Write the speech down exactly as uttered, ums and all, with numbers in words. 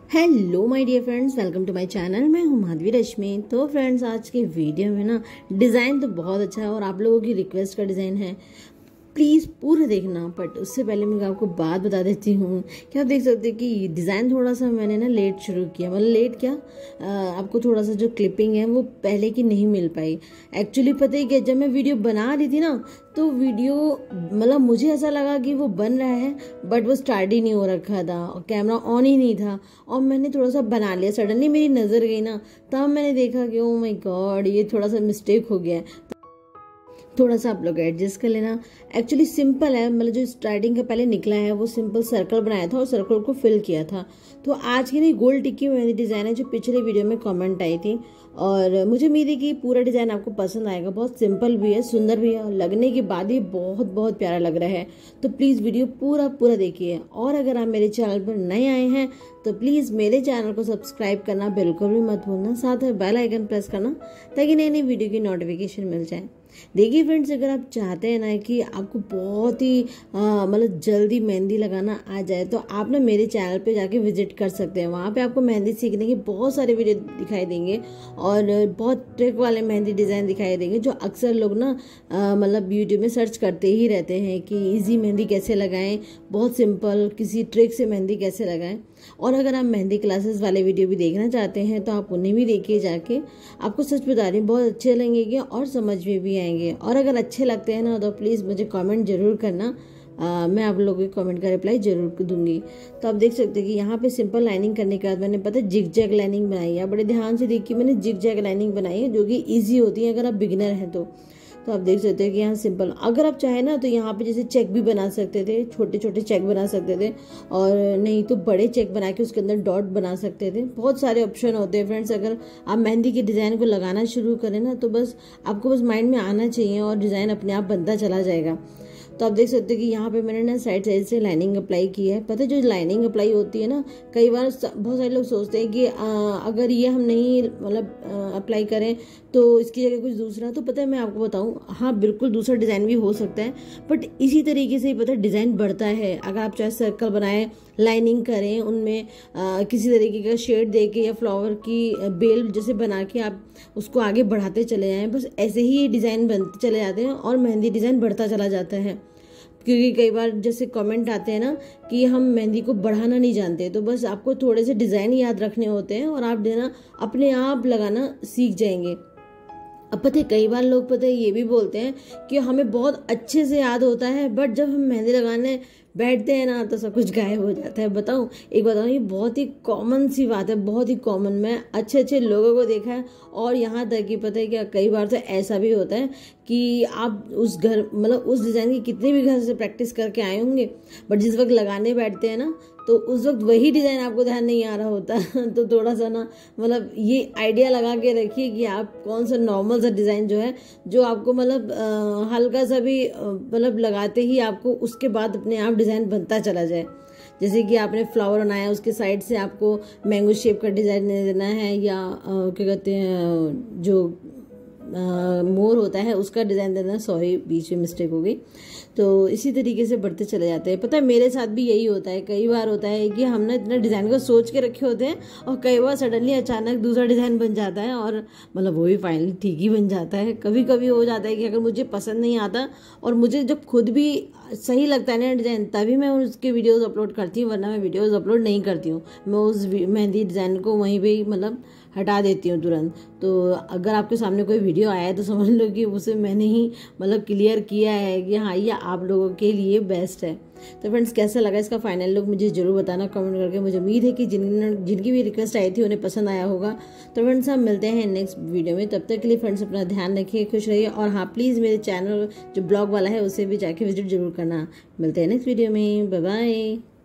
Hello my dear friends, welcome to my channel. मैं हूं माधवी रश्मि। तो फ्रेंड्स, आज के वीडियो में ना डिज़ाइन तो बहुत अच्छा है और आप लोगों की रिक्वेस्ट का डिज़ाइन है, प्लीज़ पूरा देखना। बट उससे पहले मैं आपको बात बता देती हूँ कि आप देख सकते हैं कि डिज़ाइन थोड़ा सा मैंने ना लेट शुरू किया। मतलब लेट क्या, आ, आपको थोड़ा सा जो क्लिपिंग है वो पहले की नहीं मिल पाई। एक्चुअली पता ही क्या, जब मैं वीडियो बना रही थी ना तो वीडियो मतलब मुझे ऐसा लगा कि वो बन रहा है, बट वो स्टार्ट ही नहीं हो रखा था और कैमरा ऑन ही नहीं था। और मैंने थोड़ा सा बना लिया, सडनली मेरी नज़र गई ना, तब मैंने देखा कि ओ माय गॉड, ये थोड़ा सा मिस्टेक हो गया है। थोड़ा सा आप लोग एडजस्ट कर लेना। एक्चुअली सिंपल है, मतलब जो स्टार्टिंग का पहले निकला है वो सिंपल सर्कल बनाया था और सर्कल को फिल किया था। तो आज की नहीं गोल टिक्की हुई डिज़ाइन है जो पिछले वीडियो में कमेंट आई थी, और मुझे उम्मीद है कि पूरा डिज़ाइन आपको पसंद आएगा। बहुत सिंपल भी है, सुंदर भी है, और लगने के बाद ही बहुत बहुत प्यारा लग रहा है। तो प्लीज़ वीडियो पूरा पूरा देखिए। और अगर आप मेरे चैनल पर नए आए हैं तो प्लीज़ मेरे चैनल को सब्सक्राइब करना बिल्कुल भी मत भूलना, साथ में बेल आइकन प्रेस करना ताकि नई नई वीडियो की नोटिफिकेशन मिल जाए। देखिए फ्रेंड्स, अगर आप चाहते हैं ना कि आपको बहुत ही मतलब जल्दी मेहंदी लगाना आ जाए तो आप ना मेरे चैनल पे जाके विजिट कर सकते हैं। वहाँ पे आपको मेहंदी सीखने के बहुत सारे वीडियो दिखाई देंगे और बहुत ट्रिक वाले मेहंदी डिज़ाइन दिखाई देंगे जो अक्सर लोग ना मतलब यूट्यूब में सर्च करते ही रहते हैं कि इजी मेहंदी कैसे लगाएं, बहुत सिंपल किसी ट्रिक से मेहंदी कैसे लगाएं। और अगर आप मेहंदी क्लासेस वाले वीडियो भी देखना चाहते हैं तो आप उन्हें भी देखिए जाके। आपको सच बता रही हूँ, बहुत अच्छे लगेंगे और समझ में भी आएंगे। और अगर अच्छे लगते हैं ना तो प्लीज़ मुझे कमेंट जरूर करना, आ, मैं आप लोगों के कमेंट का रिप्लाई जरूर दूंगी। तो आप देख सकते हैं कि यहाँ पे सिंपल लाइनिंग करने के बाद मैंने पता जिग जैग लाइनिंग बनाई है। बड़े ध्यान से देखिए, मैंने जिग जैग लाइनिंग बनाई है जो कि ईजी होती है अगर आप बिगिनर हैं तो। तो आप देख सकते हैं कि यहाँ सिंपल, अगर आप चाहें ना तो यहाँ पे जैसे चेक भी बना सकते थे, छोटे छोटे चेक बना सकते थे, और नहीं तो बड़े चेक बना के उसके अंदर डॉट बना सकते थे। बहुत सारे ऑप्शन होते हैं फ्रेंड्स। अगर आप मेहंदी के डिज़ाइन को लगाना शुरू करें ना तो बस आपको बस माइंड में आना चाहिए और डिज़ाइन अपने आप बनता चला जाएगा। तो आप देख सकते हैं कि यहाँ पे मैंने ना साइड साइड से लाइनिंग अप्लाई की है। पता है जो लाइनिंग अप्लाई होती है ना, कई बार बहुत सारे लोग सोचते हैं कि आ, अगर ये हम नहीं मतलब अप्लाई करें तो इसकी जगह कुछ दूसरा। तो पता है मैं आपको बताऊं, हाँ बिल्कुल दूसरा डिज़ाइन भी हो सकता है, बट इसी तरीके से ही पता है डिज़ाइन बढ़ता है। अगर आप चाहे सर्कल बनाएं, लाइनिंग करें, उनमें आ, किसी तरीके का शेड दे के या फ्लावर की बेल जैसे बना के आप उसको आगे बढ़ाते चले जाएं, बस ऐसे ही डिज़ाइन बनते चले जाते हैं और मेहंदी डिज़ाइन बढ़ता चला जाता है। क्योंकि कई बार जैसे कमेंट आते हैं ना कि हम मेहंदी को बढ़ाना नहीं जानते, तो बस आपको थोड़े से डिज़ाइन याद रखने होते हैं और आप देना अपने आप लगाना सीख जाएंगे। अब पता है कई बार लोग पता है ये भी बोलते हैं कि हमें बहुत अच्छे से याद होता है, बट जब हम मेहंदी लगाने बैठते हैं ना तो सब कुछ गायब हो जाता है। बताऊं एक बताऊं, ये बहुत ही कॉमन सी बात है, बहुत ही कॉमन। मैं अच्छे अच्छे लोगों को देखा है, और यहाँ तक कि पता है क्या, कई बार तो ऐसा भी होता है कि आप उस घर मतलब उस डिज़ाइन की कितने भी घर से प्रैक्टिस करके आए होंगे, बट जिस वक्त लगाने बैठते हैं ना तो उस वक्त वही डिज़ाइन आपको ध्यान नहीं आ रहा होता। तो थोड़ा सा ना मतलब ये आइडिया लगा के रखिए कि आप कौन सा नॉर्मल सा डिज़ाइन जो है जो आपको मतलब हल्का सा भी मतलब लगाते ही आपको उसके बाद अपने आप डिज़ाइन बनता चला जाए। जैसे कि आपने फ्लावर बनाया, उसके साइड से आपको मैंगो शेप का डिज़ाइन देना है, या क्या कहते हैं जो आ, मोर होता है उसका डिज़ाइन देना। सॉरी, बीच में मिस्टेक हो गई। तो इसी तरीके से बढ़ते चले जाते हैं। पता है मेरे साथ भी यही होता है। कई बार होता है कि हम ना इतना डिज़ाइन को सोच के रखे होते हैं और कई बार सडनली अचानक दूसरा डिज़ाइन बन जाता है, और मतलब वो भी फाइनली ठीक ही बन जाता है। कभी कभी हो जाता है कि अगर मुझे पसंद नहीं आता और मुझे जब खुद भी सही लगता है ना डिज़ाइन, तभी मैं उसके वीडियोज़ अपलोड करती हूँ, वरना मैं वीडियोज़ अपलोड नहीं करती हूँ। मैं उस मेहंदी डिज़ाइन को वहीं पर मतलब हटा देती हूँ तुरंत। तो अगर आपके सामने कोई वीडियो आया है तो समझ लो कि उसे मैंने ही मतलब क्लियर किया है कि हाँ ये आप लोगों के लिए बेस्ट है। तो फ्रेंड्स, कैसा लगा इसका फाइनल लुक मुझे जरूर बताना कमेंट करके। मुझे उम्मीद है कि जिन जिनकी भी रिक्वेस्ट आई थी उन्हें पसंद आया होगा। तो फ्रेंड्स, हम मिलते हैं नेक्स्ट वीडियो में। तब तक के लिए फ्रेंड्स अपना ध्यान रखिए, खुश रहिए, और हाँ प्लीज़ मेरे चैनल जो ब्लॉग वाला है उसे भी जाके विजिट जरूर करना। मिलते हैं नेक्स्ट वीडियो में। Bye bye.